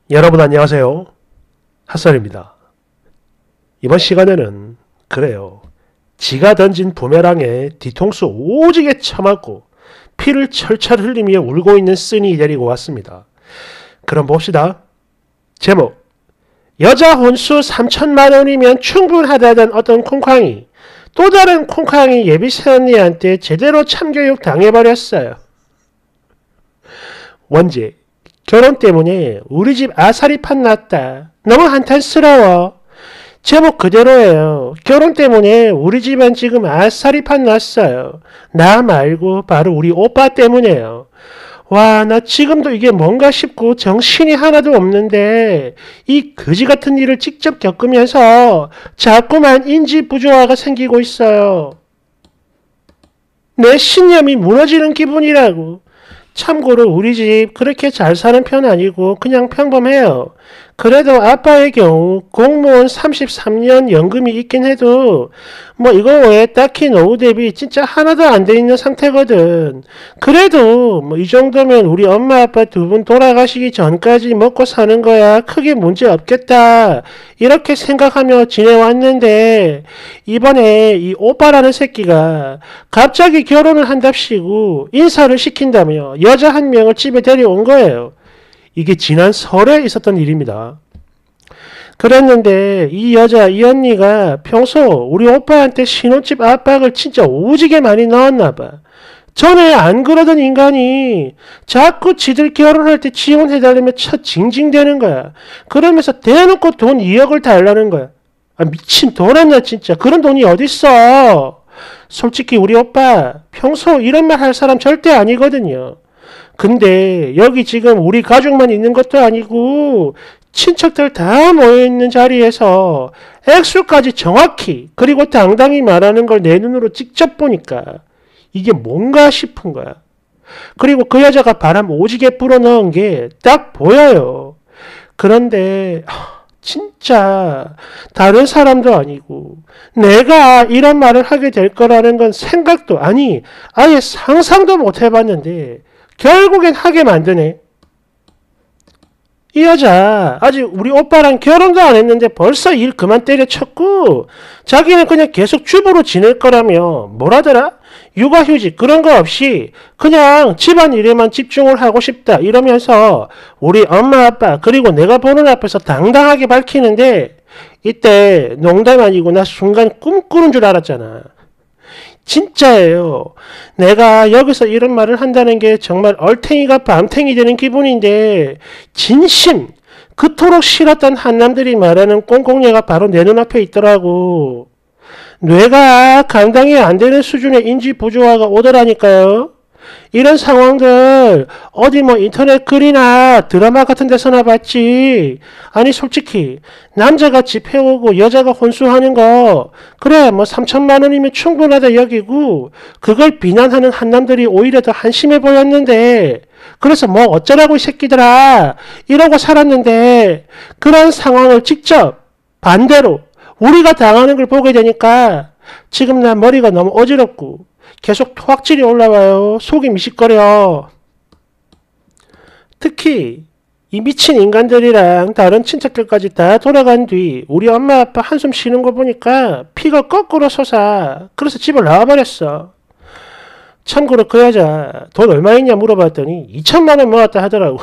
여러분 안녕하세요. 핫설입니다. 이번 시간에는 그래요. 지가 던진 부메랑에 뒤통수 오지게 쳐맞고 피를 철철 흘리며 울고 있는 쓴이 데리고 왔습니다. 그럼 봅시다. 제목 여자 혼수 3천만원이면 충분하다던 어떤 콩쾅이 또 다른 콩쾅이 예비 새언니한테 제대로 참교육 당해버렸어요. 원제 결혼 때문에 우리 집 아사리판 났다. 너무 한탄스러워. 제목 그대로예요. 결혼 때문에 우리 집안 지금 아사리판 났어요. 나 말고 바로 우리 오빠 때문에요. 와, 나 지금도 이게 뭔가 싶고 정신이 하나도 없는데 이 거지 같은 일을 직접 겪으면서 자꾸만 인지 부조화가 생기고 있어요. 내 신념이 무너지는 기분이라고. 참고로 우리 집 그렇게 잘 사는 편 아니고 그냥 평범해요. 그래도 아빠의 경우 공무원 33년 연금이 있긴 해도 뭐 이거 외에 딱히 노후 대비 진짜 하나도 안 돼 있는 상태거든. 그래도 뭐 이 정도면 우리 엄마 아빠 두 분 돌아가시기 전까지 먹고 사는 거야 크게 문제 없겠다. 이렇게 생각하며 지내왔는데 이번에 이 오빠라는 새끼가 갑자기 결혼을 한답시고 인사를 시킨다며 여자 한 명을 집에 데려온 거예요. 이게 지난 설에 있었던 일입니다. 그랬는데 이 여자, 이 언니가 평소 우리 오빠한테 신혼집 압박을 진짜 오지게 많이 넣었나봐. 전에 안 그러던 인간이 자꾸 지들 결혼할 때 지원해달라며 첫 징징대는 거야. 그러면서 대놓고 돈 2억을 달라는 거야. 아, 미친 돈 없나 진짜. 그런 돈이 어딨어. 솔직히 우리 오빠 평소 이런 말 할 사람 절대 아니거든요. 근데 여기 지금 우리 가족만 있는 것도 아니고 친척들 다 모여있는 자리에서 액수까지 정확히 그리고 당당히 말하는 걸 내 눈으로 직접 보니까 이게 뭔가 싶은 거야. 그리고 그 여자가 바람 오지게 불어넣은 게 딱 보여요. 그런데 진짜 다른 사람도 아니고 내가 이런 말을 하게 될 거라는 건 생각도 아니 아예 상상도 못 해봤는데 결국엔 하게 만드네. 이 여자 아직 우리 오빠랑 결혼도 안 했는데 벌써 일 그만 때려쳤고 자기는 그냥 계속 주부로 지낼 거라며 뭐라더라? 육아휴직 그런 거 없이 그냥 집안일에만 집중을 하고 싶다 이러면서 우리 엄마 아빠 그리고 내가 보는 앞에서 당당하게 밝히는데 이때 농담 아니고 나 순간 꿈꾸는 줄 알았잖아. 진짜예요. 내가 여기서 이런 말을 한다는 게 정말 얼탱이가 밤탱이 되는 기분인데 진심 그토록 싫었던 한남들이 말하는 꽁꽁녀가 바로 내 눈앞에 있더라고. 뇌가 감당이 안 되는 수준의 인지 부조화가 오더라니까요. 이런 상황들 어디 뭐 인터넷 글이나 드라마 같은 데서나 봤지. 아니 솔직히 남자가 집 해오고 여자가 혼수하는 거 그래 뭐 3천만 원이면 충분하다 여기고 그걸 비난하는 한남들이 오히려 더 한심해 보였는데 그래서 뭐 어쩌라고 이 새끼들아 이러고 살았는데 그런 상황을 직접 반대로 우리가 당하는 걸 보게 되니까 지금 나 머리가 너무 어지럽고 계속 토악질이 올라와요. 속이 미식거려. 특히 이 미친 인간들이랑 다른 친척들까지 다 돌아간 뒤 우리 엄마 아빠 한숨 쉬는 거 보니까 피가 거꾸로 솟아. 그래서 집을 나와버렸어. 참고로 그 여자 돈 얼마 있냐 물어봤더니 2천만 원 모았다 하더라고.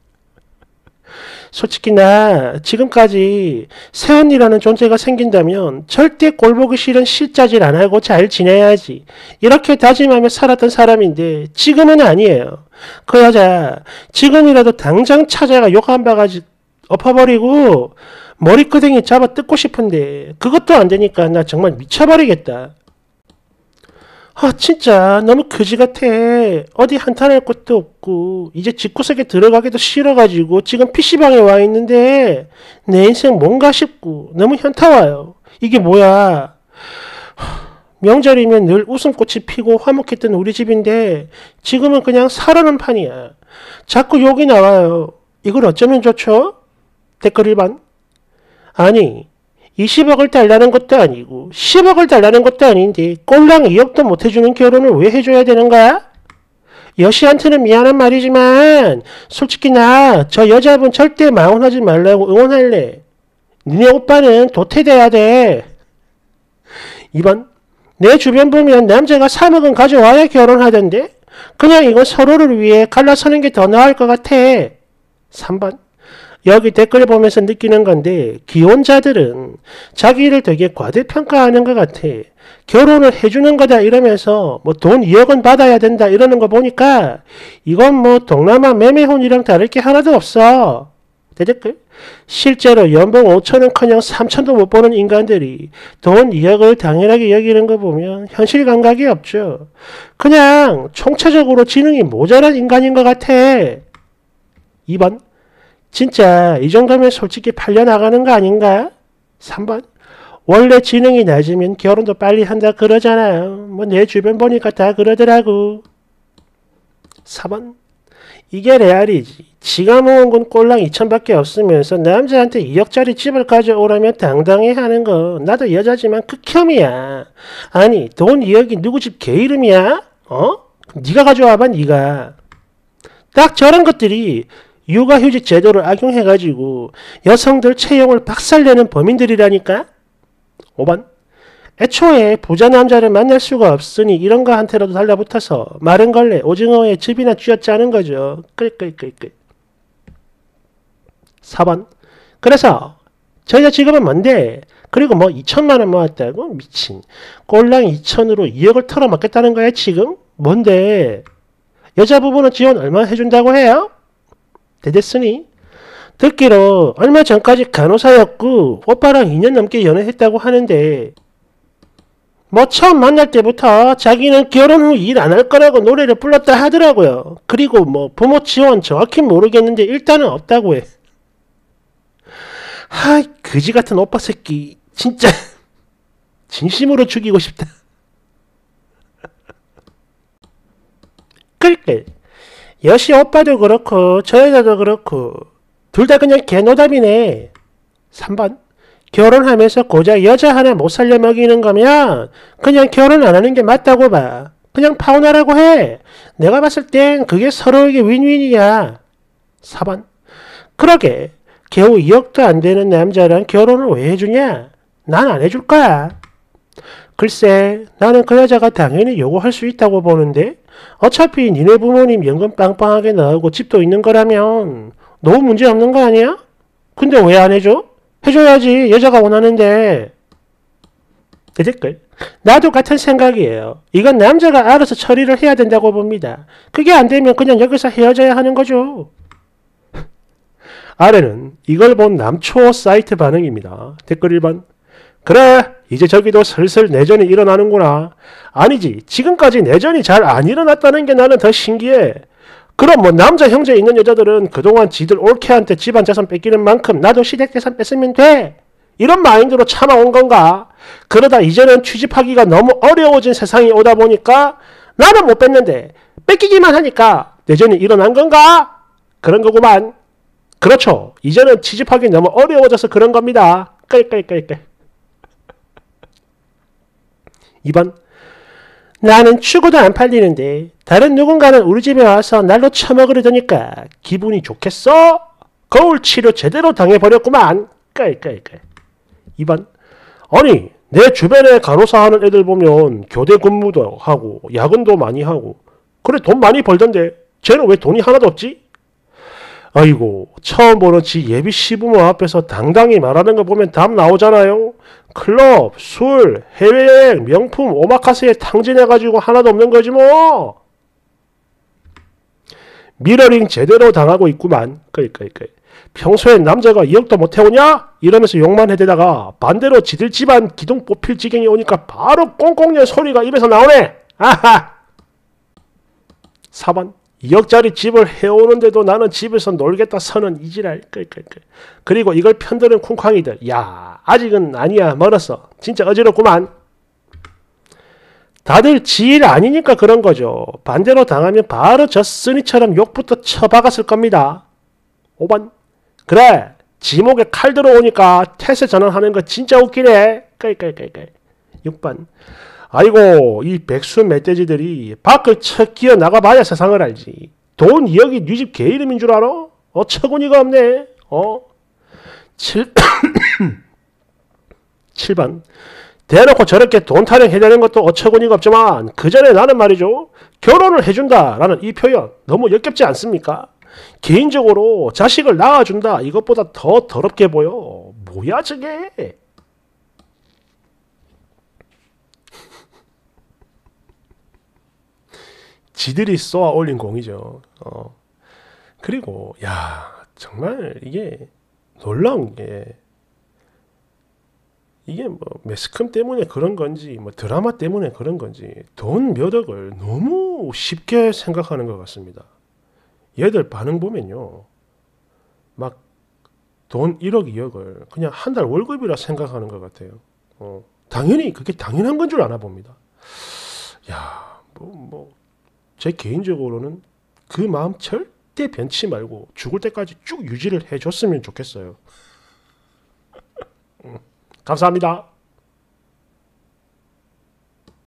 솔직히 나 지금까지 새언니라는 존재가 생긴다면 절대 꼴보기 싫은 실자질 안 하고 잘 지내야지 이렇게 다짐하며 살았던 사람인데 지금은 아니에요. 그 여자 지금이라도 당장 찾아가 욕 한 바가지 엎어버리고 머리끄댕이 잡아 뜯고 싶은데 그것도 안 되니까 나 정말 미쳐버리겠다. 진짜 너무 거지 같아. 어디 한탄할 것도 없고 이제 집구석에 들어가기도 싫어가지고 지금 PC방에 와 있는데 내 인생 뭔가 싶고 너무 현타와요. 이게 뭐야. 명절이면 늘 웃음꽃이 피고 화목했던 우리 집인데 지금은 그냥 살아는 판이야. 자꾸 욕이 나와요. 이걸 어쩌면 좋죠? 댓글 일반. 아니 20억을 달라는 것도 아니고 10억을 달라는 것도 아닌데 꼴랑 2억도 못 해주는 결혼을 왜 해줘야 되는 거야? 여씨한테는 미안한 말이지만 솔직히 나 저 여자분 절대 망언하지 말라고 응원할래. 니네 오빠는 도태돼야 돼. 2번. 내 주변 보면 남자가 3억은 가져와야 결혼하던데 그냥 이건 서로를 위해 갈라서는 게 더 나을 것 같아. 3번. 여기 댓글 보면서 느끼는 건데 기혼자들은 자기를 되게 과대평가하는 것 같아. 결혼을 해주는 거다 이러면서 뭐 돈 2억은 받아야 된다 이러는 거 보니까 이건 뭐 동남아 매매혼이랑 다를 게 하나도 없어. 대댓글. 실제로 연봉 5천은커녕 3천도 못 버는 인간들이 돈 2억을 당연하게 여기는 거 보면 현실 감각이 없죠. 그냥 총체적으로 지능이 모자란 인간인 것 같아. 2번. 진짜 이 정도면 솔직히 팔려나가는 거 아닌가? 3번. 원래 지능이 낮으면 결혼도 빨리 한다 그러잖아요. 뭐 내 주변 보니까 다 그러더라고. 4번. 이게 레알이지. 지가 모은 건 꼴랑 2천밖에 없으면서 남자한테 2억짜리 집을 가져오라면 당당히 하는 거 나도 여자지만 극혐이야. 아니 돈 2억이 누구 집 개 이름이야? 네가 가져와봐 네가. 딱 저런 것들이 육아휴직 제도를 악용해가지고 여성들 채용을 박살내는 범인들이라니까. 5번. 애초에 부자 남자를 만날 수가 없으니 이런 거한테라도 달라붙어서 마른 걸레 오징어에 즙이나 쥐어짜는 거죠. 끌끌끌끌. 4번. 그래서 저 여자 직업은 뭔데? 그리고 뭐 2천만 원 모았다고? 미친. 꼴랑 2천으로 2억을 털어먹겠다는 거야 지금? 뭔데? 여자 부부는 지원 얼마 해준다고 해요? 대됐으니 듣기로 얼마 전까지 간호사였고 오빠랑 2년 넘게 연애했다고 하는데 뭐 처음 만날 때부터 자기는 결혼 후 일 안 할 거라고 노래를 불렀다 하더라고요. 그리고 뭐 부모 지원 정확히 모르겠는데 일단은 없다고 해. 하이 그지 같은 오빠 새끼 진짜 진심으로 죽이고 싶다. 끌끌. 여시 오빠도 그렇고 저 여자도 그렇고 둘 다 그냥 개노답이네. 3번. 결혼하면서 고작 여자 하나 못 살려 먹이는 거면 그냥 결혼 안 하는 게 맞다고 봐. 그냥 파혼하라고 해. 내가 봤을 땐 그게 서로에게 윈윈이야. 4번. 그러게 겨우 2억도 안 되는 남자랑 결혼을 왜 해주냐? 난 안 해줄 거야. 글쎄 나는 그 여자가 당연히 요구할 수 있다고 보는데 어차피 니네 부모님 연금 빵빵하게 나오고 집도 있는 거라면 너무 문제 없는 거 아니야? 근데 왜 안 해줘? 해줘야지 여자가 원하는데. 대댓글. 나도 같은 생각이에요. 이건 남자가 알아서 처리를 해야 된다고 봅니다. 그게 안 되면 그냥 여기서 헤어져야 하는 거죠. 아래는 이걸 본 남초 사이트 반응입니다. 댓글 1번. 그래 이제 저기도 슬슬 내전이 일어나는구나. 아니지 지금까지 내전이 잘 안 일어났다는 게 나는 더 신기해. 그럼 뭐 남자 형제 있는 여자들은 그동안 지들 올케한테 집안 재산 뺏기는 만큼 나도 시댁 재산 뺏으면 돼. 이런 마인드로 참아온 건가? 그러다 이제는 취집하기가 너무 어려워진 세상이 오다 보니까 나는 못 뺏는데 뺏기기만 하니까 내전이 일어난 건가? 그런 거구만. 그렇죠. 이제는 취집하기 너무 어려워져서 그런 겁니다. 끌끌끌끌. 2번. 나는 추구도 안 팔리는데 다른 누군가는 우리 집에 와서 날로 처먹으려더니까 기분이 좋겠어? 거울 치료 제대로 당해버렸구만. 깔깔깔. 2번. 아니 내 주변에 간호사 하는 애들 보면 교대 근무도 하고 야근도 많이 하고 그래 돈 많이 벌던데 쟤는 왜 돈이 하나도 없지? 아이고 처음 보는 지 예비 시부모 앞에서 당당히 말하는 거 보면 답 나오잖아요. 클럽, 술, 해외여행, 명품, 오마카세에 탕진해가지고 하나도 없는 거지 뭐. 미러링 제대로 당하고 있구만. 끌끌끌. 평소엔 남자가 2억도 못 해오냐? 이러면서 욕만 해대다가 반대로 지들 집안 기둥 뽑힐 지경이 오니까 바로 꽁꽁여 소리가 입에서 나오네. 아하. 4번. 2억짜리 집을 해오는데도 나는 집에서 놀겠다 서는 이지랄. 끌끌끌. 그리고 이걸 편드는 쿵쾅이들. 야 아직은 아니야 멀었어. 진짜 어지럽구만. 다들 지일 아니니까 그런 거죠. 반대로 당하면 바로 저 쓰니처럼 욕부터 쳐박았을 겁니다. 5번. 그래 지목에 칼 들어오니까 태세 전환하는 거 진짜 웃기네. 끌끌끌끌. 6번. 아이고 이 백수 멧돼지들이 밖을 척 끼어 나가봐야 세상을 알지. 돈 2억이 네 집 개 이름인 줄 알아? 어처구니가 없네. 7번 대놓고 저렇게 돈 타령해대는 것도 어처구니가 없지만 그 전에 나는 말이죠. 결혼을 해준다 라는 이 표현 너무 역겹지 않습니까? 개인적으로 자식을 낳아준다 이것보다 더 더럽게 보여. 뭐야 저게. 지들이 쏘아 올린 공이죠. 그리고 야 정말 이게 놀라운 게 이게 뭐 매스컴 때문에 그런 건지 뭐 드라마 때문에 그런 건지 돈 몇 억을 너무 쉽게 생각하는 것 같습니다. 얘들 반응 보면요. 막 돈 1억 2억을 그냥 한 달 월급이라 생각하는 것 같아요. 당연히 그게 당연한 건 줄 아나 봅니다. 야, 제 개인적으로는 그 마음 절대 변치 말고 죽을 때까지 쭉 유지를 해줬으면 좋겠어요. 감사합니다.